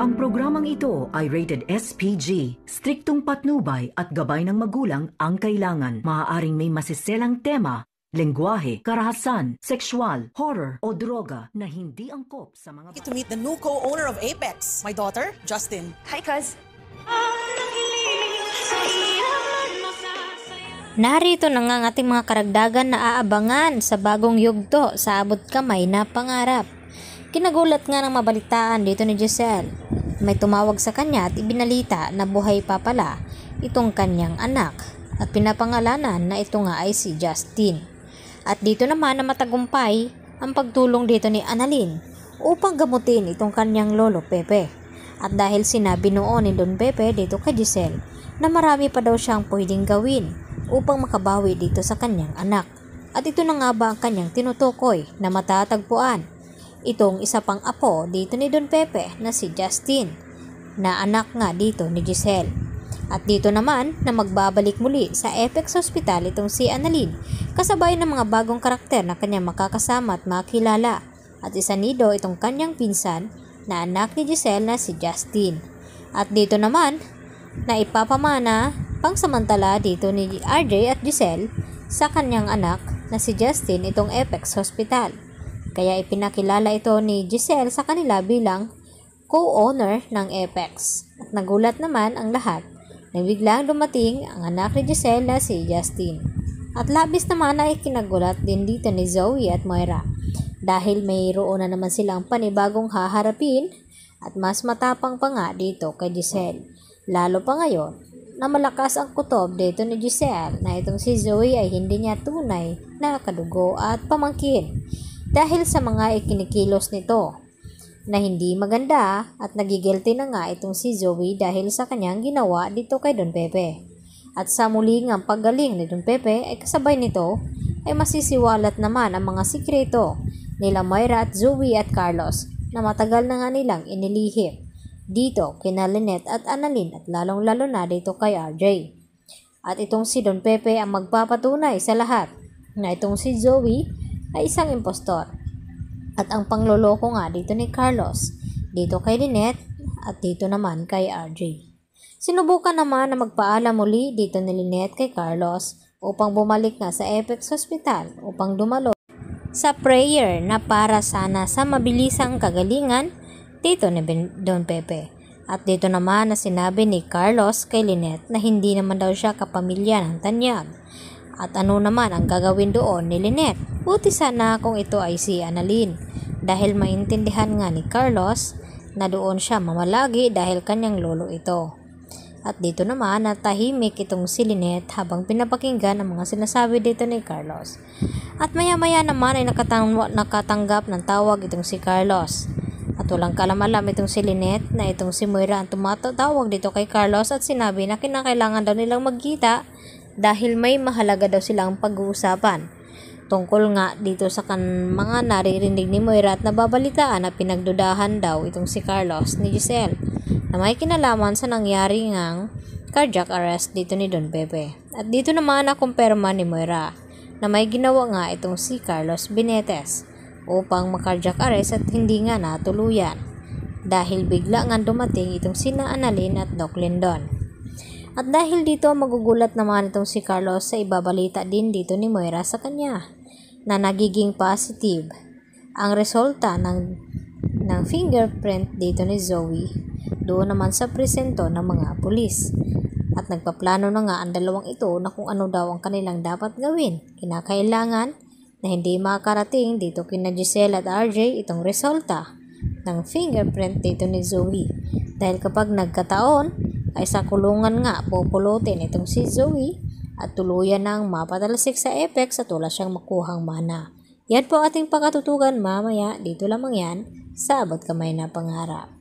Ang programang ito ay rated SPG. Striktong patnubay at gabay ng magulang ang kailangan. Maaaring may masiselang tema, lengguwahe, karahasan, sexual, horror o droga na hindi angkop sa mga... To meet the new co-owner of Apex, my daughter, Justin. Hi, cuz. Narito na nga ang ating mga karagdagan na aabangan sa bagong yugto sa Abot Kamay na Pangarap. Kinagulat nga ng mabalitaan dito ni Giselle. May tumawag sa kanya at ibinalita na buhay pa pala itong kanyang anak at pinapangalanan na ito nga ay si Justin. At dito naman na matagumpay ang pagtulong dito ni Analyn upang gamutin itong kanyang lolo Pepe. At dahil sinabi noon ni Don Pepe dito kay Giselle na marami pa daw siyang pwedeng gawin upang makabawi dito sa kanyang anak. At ito na nga ba ang kanyang tinutukoy na matatagpuan? Itong isa pang apo dito ni Don Pepe na si Justin, na anak nga dito ni Giselle. At dito naman na magbabalik muli sa Apex Hospital itong si Analyn, kasabay ng mga bagong karakter na kanyang makakasama at makilala. At isa nido itong kanyang pinsan na anak ni Giselle na si Justin. At dito naman na ipapamana pangsamantala dito ni RJ at Giselle sa kanyang anak na si Justin itong Apex Hospital. Kaya ipinakilala ito ni Giselle sa kanila bilang co-owner ng Apex. At nagulat naman ang lahat na biglang dumating ang anak ni Giselle na si Justin. At labis naman ay kinagulat din dito ni Zoe at Moira dahil mayroon na naman silang panibagong haharapin at mas matapang pa nga dito kay Giselle. Lalo pa ngayon na malakas ang kutob dito ni Giselle na itong si Zoe ay hindi niya tunay na kadugo at pamangkin. Dahil sa mga ikinikilos nito na hindi maganda at nagigilty na nga itong si Zoe dahil sa kanyang ginawa dito kay Don Pepe. At sa muling ang paggaling ni Don Pepe ay kasabay nito ay masisiwalat naman ang mga sikreto nila Moira at Zoe at Carlos na matagal na nga nilang inilihim dito kina Lynette at Analyn at lalong-lalo na dito kay RJ. At itong si Don Pepe ang magpapatunay sa lahat na itong si Zoe ay isang impostor. At ang pangloloko nga dito ni Carlos, dito kay Lynette at dito naman kay RJ. Sinubukan naman na magpaalam muli dito ni Lynette kay Carlos upang bumalik na sa Apex Hospital upang dumalo sa prayer na para sana sa mabilisang kagalingan dito ni Don Pepe. At dito naman na sinabi ni Carlos kay Lynette na hindi naman daw siya kapamilya ng tanyag. At ano naman ang gagawin doon ni Lynette? Buti sana kung ito ay si Analyn dahil maintindihan nga ni Carlos na doon siya mamalagi dahil kanyang lolo ito. At dito naman natahimik itong si Lynette habang pinapakinggan ang mga sinasabi dito ni Carlos. At maya-maya naman ay nakatanggap ng tawag itong si Carlos. At walang kalam-alam itong si Lynette na itong si Moira ang tumatawag dito kay Carlos at sinabi na kinakailangan daw nilang magkita dahil may mahalaga daw silang pag-uusapan. Tungkol nga dito sa mga naririnig ni Moira at nababalitaan na pinagdudahan daw itong si Carlos ni Giselle na may kinalaman sa nangyari ngang cardiac arrest dito ni Don Pepe. At dito naman nakumpirma ni Moira na may ginawa nga itong si Carlos Benetes upang makardiac arrest at hindi nga natuluyan dahil bigla nga dumating itong sina Analyn at Doc Lindon. At dahil dito magugulat naman itong si Carlos sa ibabalita din dito ni Moira sa kanya na nagiging positive ang resulta ng fingerprint dito ni Zoe doon naman sa presento ng mga pulis. At nagpaplano na nga ang dalawang ito na kung ano daw ang kanilang dapat gawin. Kinakailangan na hindi makarating dito kina Giselle at RJ itong resulta ng fingerprint dito ni Zoe. Dahil kapag nagkataon ay sa kulungan nga pupulutin itong si Zoe at tuluyan nang mapatalsik sa Apex at wala siyang makuhang mana. Yan po ating pakatutugan mamaya dito lamang yan sa Abot Kamay na Pangarap.